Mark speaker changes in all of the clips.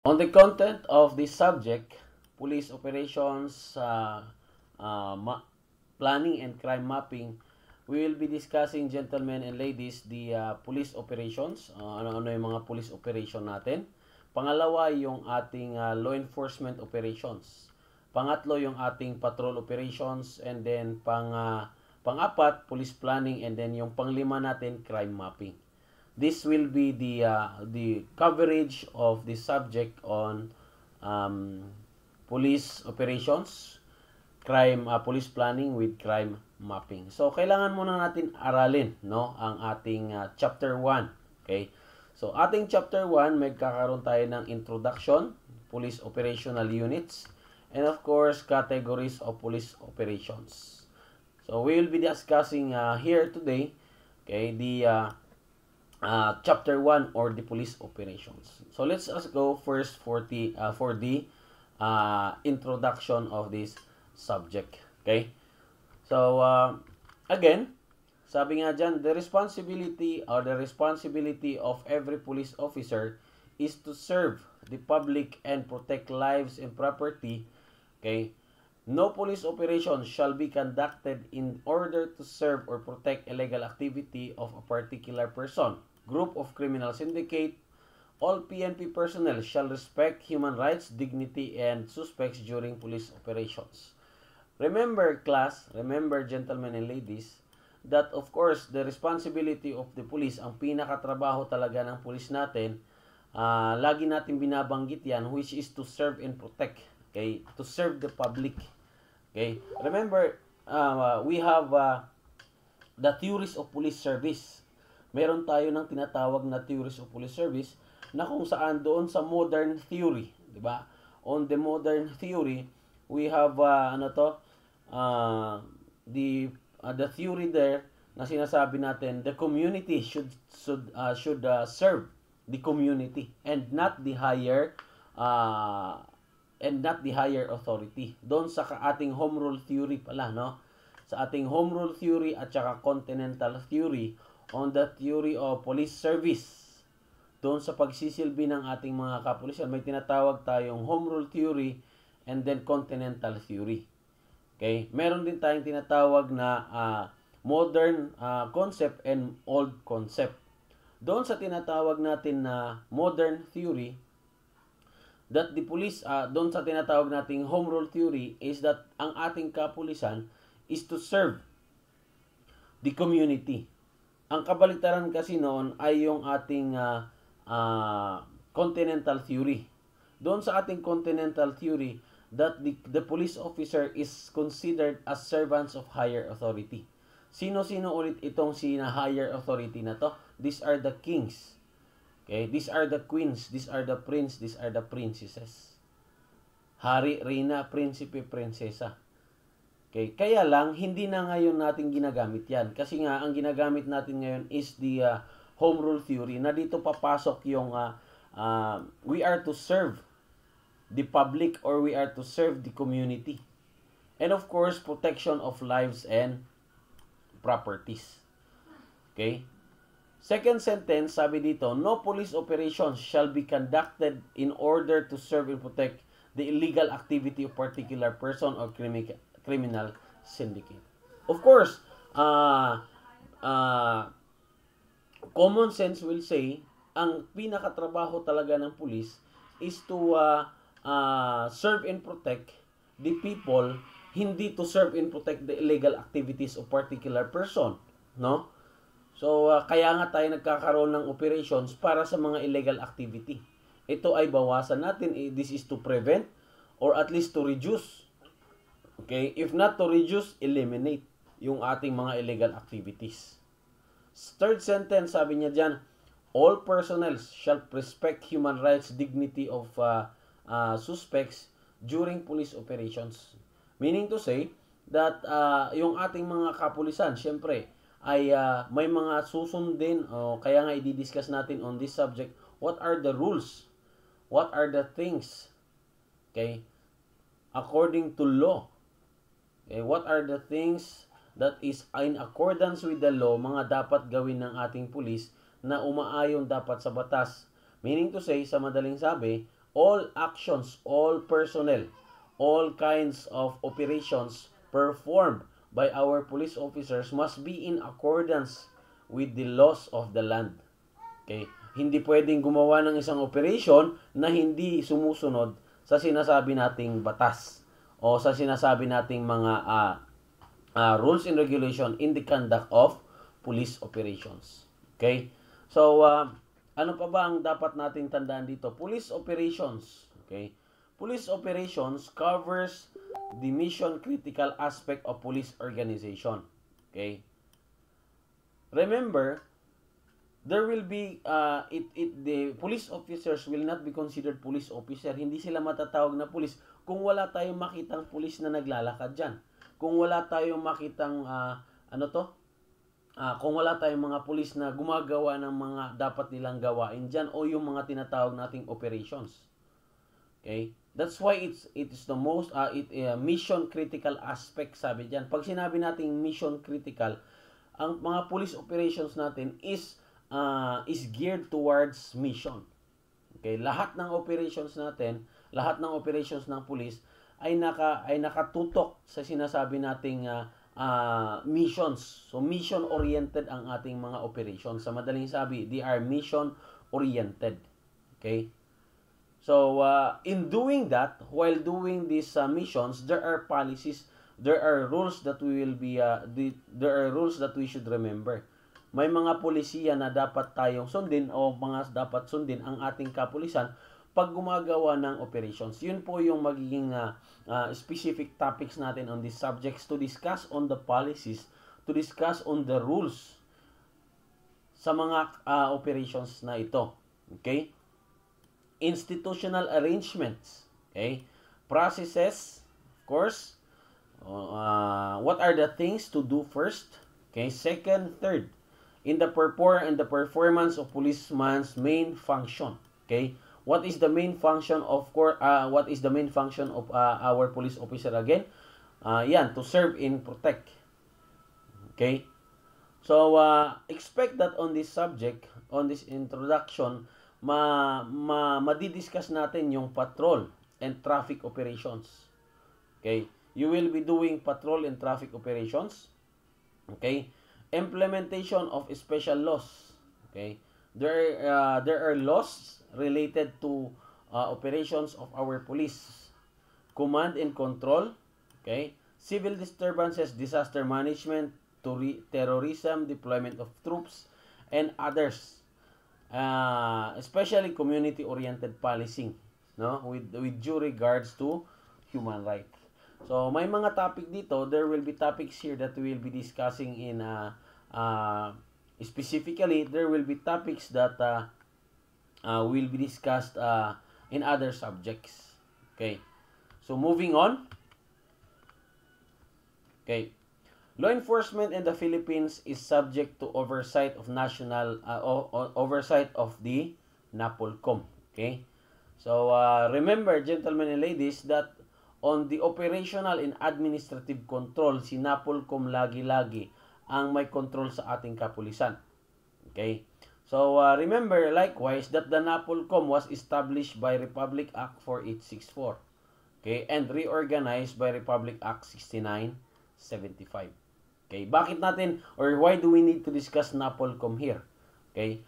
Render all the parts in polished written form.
Speaker 1: On the content of this subject, police operations, planning and crime mapping, we will be discussing, gentlemen and ladies, the police operations. Ano-ano yung mga police operation natin. Pangalawa, yung ating law enforcement operations. Pangatlo, yung ating patrol operations. And then, pang-apat, police planning. And then, yung panglima natin, crime mapping. This will be the coverage of the subject on police operations, police planning with crime mapping. So kailangan muna natin aralin, no, ang ating chapter 1. Okay? So ating chapter 1, magkakaroon tayo ng introduction, police operational units, and of course categories of police operations. So we will be discussing here today, okay, the chapter 1 or the police operations. So let's just go first for the introduction of this subject. Okay? So again, sabi nga dyan, the responsibility of every police officer is to serve the public and protect lives and property. Okay? No police operation shall be conducted in order to serve or protect illegal activity of a particular person, group of criminal syndicate. All PNP personnel shall respect human rights, dignity, and suspects during police operations. Remember, class, remember, gentlemen and ladies, that of course, the responsibility of the police, ang pinakatrabaho talaga ng police natin, lagi natin binabanggit yan, which is to serve and protect. Okay? To serve the public. Okay? Remember, we have the theories of police service. Meron tayo ng tinatawag na theories of police service na kung saan doon sa modern theory, di ba? On the modern theory, we have the theory there na sinasabi natin, the community should serve the community and not the higher authority. Doon sa ating home rule theory pala, no? Sa ating home rule theory at saka continental theory, on the theory of police service, doon sa pagsisilbi ng ating mga kapulisan, may tinatawag tayong home rule theory and then continental theory. Okay? Meron din tayong tinatawag na modern concept and old concept. Doon sa tinatawag natin na modern theory, that the police, doon sa tinatawag nating home rule theory, is that ang ating kapulisan is to serve the community. Ang kabaliktaran kasi noon ay yung ating continental theory. Doon sa ating continental theory, that the police officer is considered as servants of higher authority. Sino-sino ulit itong higher authority na to? These are the kings. Okay? These are the queens. These are the prince. These are the princesses. Hari, reyna, prinsipe, prinsesa. Okay? Kaya lang, hindi na ngayon natin ginagamit yan. Kasi nga, ang ginagamit natin ngayon is the home rule theory na dito papasok yung we are to serve the public or we are to serve the community. And of course, protection of lives and properties. Okay? Second sentence, sabi dito, no police operations shall be conducted in order to serve and protect the illegal activity of particular person or criminal syndicate. Of course, common sense will say, ang pinakatrabaho talaga ng police is to serve and protect the people, hindi to serve and protect the illegal activities of particular person, no? So, kaya nga tayo nagkakaroon ng operations para sa mga illegal activity. Ito ay bawasan natin. This is to prevent or at least to reduce. Okay? If not to reduce, eliminate yung ating mga illegal activities. Third sentence, sabi niya dyan, all personnel shall respect human rights, dignity of suspects during police operations. Meaning to say that yung ating mga kapulisan, syempre, ay may mga susundin, kaya nga i-discuss natin on this subject, what are the rules? What are the things? Okay? According to law. Okay? What are the things that is in accordance with the law, mga dapat gawin ng ating pulis na umaayon dapat sa batas? Meaning to say, sa madaling sabi, all actions, all personnel, all kinds of operations performed by our police officers must be in accordance with the laws of the land. Okay? Hindi pwedeng gumawa ng isang operation na hindi sumusunod sa sinasabi nating batas o sa sinasabi nating mga rules and regulation in the conduct of police operations. Okay? So, ano pa ba ang dapat nating tandaan dito? Police operations. Okay? Police operations covers the mission critical aspect of police organization. Okay? Remember, there will be the police officers will not be considered police officer. Hindi sila matatawag na police kung wala tayong makitang police na naglalakad diyan. Kung wala tayong makitang kung wala tayong mga police na gumagawa ng mga dapat nilang gawain diyan o yung mga tinatawag nating operations. Okay? That's why it is the most mission critical aspect, sabi diyan. Pag sinabi nating mission critical, ang mga police operations natin is geared towards mission. Okay, lahat ng operations natin, lahat ng operations ng police ay nakatutok sa sinasabi nating missions. So mission oriented ang ating mga operations. Sa madaling sabi, they are mission oriented. Okay? So in doing that, while doing these missions, there are policies, there are rules that we will be there are rules that we should remember. May mga polisiya na dapat tayong sundin o mga dapat sundin ang ating kapulisan pag gumagawa ng operations. Yun po yung magiging specific topics natin on these subjects to discuss on the policies, to discuss on the rules sa mga operations na ito. Okay? Institutional arrangements. Okay? Processes, of course. What are the things to do first? Okay? Second, third. In the performance of policeman's main function. Okay? What is the main function of our police officer again? Yan, to serve and protect. Okay? So, expect that on this subject, on this introduction, madidiscuss natin yung patrol and traffic operations. Okay? You will be doing patrol and traffic operations. Okay? Implementation of special laws. Okay, there are laws related to operations of our police, command and control. Okay, civil disturbances, disaster management, terrorism, deployment of troops, and others. Especially community-oriented policing, no, with due regards to human rights. So, may mga topic dito. There will be topics here that we will be discussing in specifically, there will be topics that will be discussed in other subjects. Okay. So, moving on. Okay. Law enforcement in the Philippines is subject to oversight of the NAPOLCOM. Okay. So, remember, gentlemen and ladies, that on the operational and administrative control, si NAPOLCOM lagi-lagi ang may control sa ating kapulisan. Okay? So, remember likewise that the NAPOLCOM was established by Republic Act 4864. Okay? And reorganized by Republic Act 6975. Okay? Bakit natin, or why do we need to discuss NAPOLCOM here? Okay?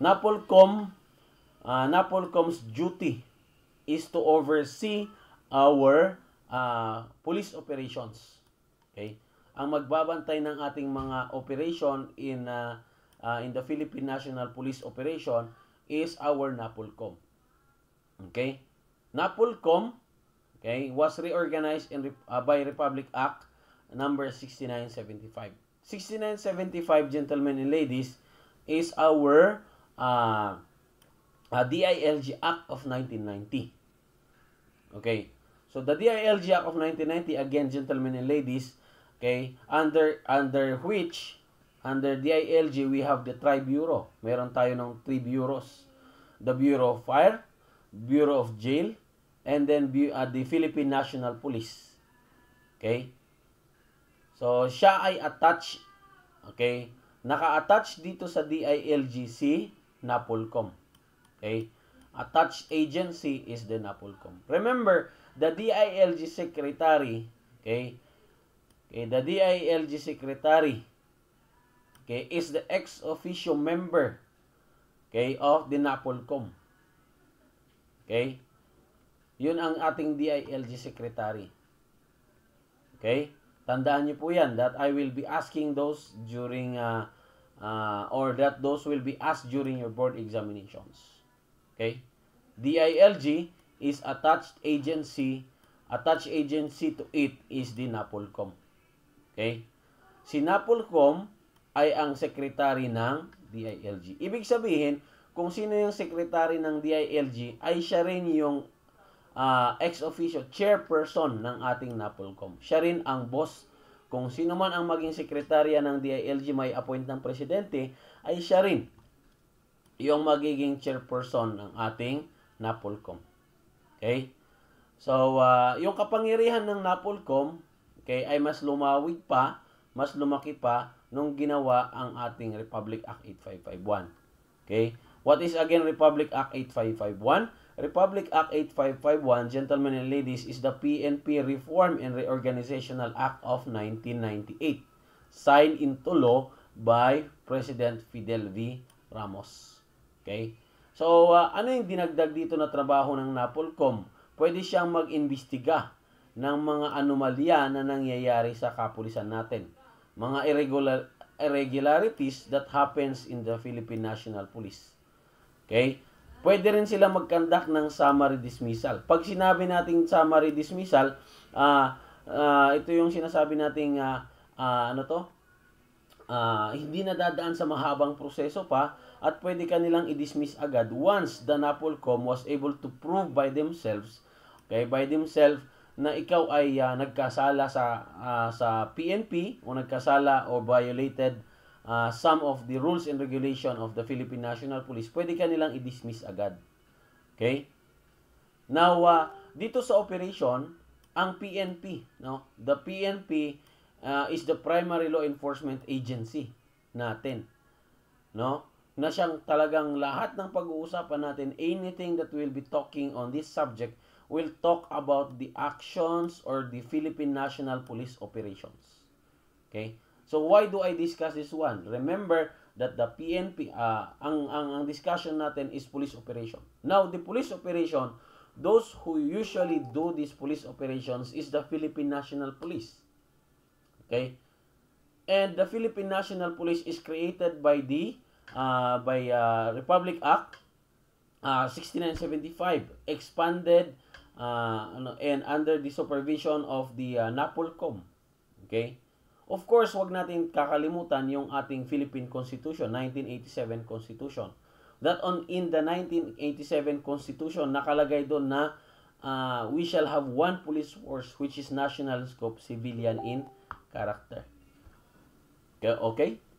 Speaker 1: NAPOLCOM's duty is to oversee our police operations. Okay? Ang magbabantay ng ating mga operation in the Philippine National Police Operation is our NAPOLCOM. Okay? NAPOLCOM, okay, was reorganized by Republic Act number 6975. 6975, gentlemen and ladies, is our DILG Act of 1990. Okay? So, the DILG Act of 1990, again, gentlemen and ladies, okay, under DILG, we have the Tri-Bureau. Meron tayo ng 3 bureaus. The Bureau of Fire, Bureau of Jail, and then the Philippine National Police. Okay? So, siya ay attached, okay, naka-attach dito sa DILG si NAPOLCOM. Okay? attached agency is the NAPOLCOM. Remember, the DILG secretary, okay, the DILG secretary, okay, is the ex officio member, okay, of the NAPOLCOM. Okay? Yun ang ating DILG secretary. Okay? Tandaan niyo po yan that I will be asking those during or that those will be asked during your board examinations. Okay? DILG is attached agency. Attached agency to it is the NAPOLCOM. Okay? Si NAPOLCOM ay ang secretary ng DILG. Ibig sabihin, kung sino yung secretary ng DILG, ay siya rin yung ex officio chairperson ng ating NAPOLCOM. Siya rin ang boss. Kung sino man ang maging sekretarya ng DILG may appoint ng presidente, ay siya rin yung magiging chairperson ng ating NAPOLCOM. Okay? So, yung kapangyarihan ng NAPOLCOM, okay, ay mas lumawig pa, mas lumaki pa nung ginawa ang ating Republic Act 8551. Okay? What is again Republic Act 8551? Republic Act 8551, gentlemen and ladies, is the PNP Reform and Reorganizational Act of 1998, signed into law by President Fidel V. Ramos. Okay? So, ano yung dinagdag dito na trabaho ng NAPOLCOM? Pwede siyang mag-imbestiga ng mga anomalya na nangyayari sa kapulisan natin. Mga irregularities that happens in the Philippine National Police. Okay? Pwede rin sila mag-conduct ng summary dismissal. Pag sinabi nating summary dismissal, ito yung sinasabi nating hindi nadadaan sa mahabang proseso pa at pwede kanilang i-dismiss agad once the NAPOLCOM was able to prove by themselves, na ikaw ay nagkasala sa PNP o nagkasala o violated some of the rules and regulation of the Philippine National Police, pwede ka nilang i-dismiss agad. Okay? Now, dito sa operation, ang PNP, no? The PNP is the primary law enforcement agency natin. No? Na siyang talagang lahat ng pag-uusapan natin, anything that we'll be talking on this subject, will talk about the actions or the Philippine National Police operations. Okay? So why do I discuss this one? Remember that the PNP, ang discussion natin is police operation. Now, the police operation, those who usually do these police operations is the Philippine National Police. Okay? And the Philippine National Police is created by the Republic Act 6975, expanded and under the supervision of the NAPOLCOM. Okay? Of course, wag natin kakalimutan yung ating Philippine Constitution, 1987 Constitution. That in the 1987 Constitution, nakalagay doon na we shall have one police force which is national scope, civilian in character. Okay?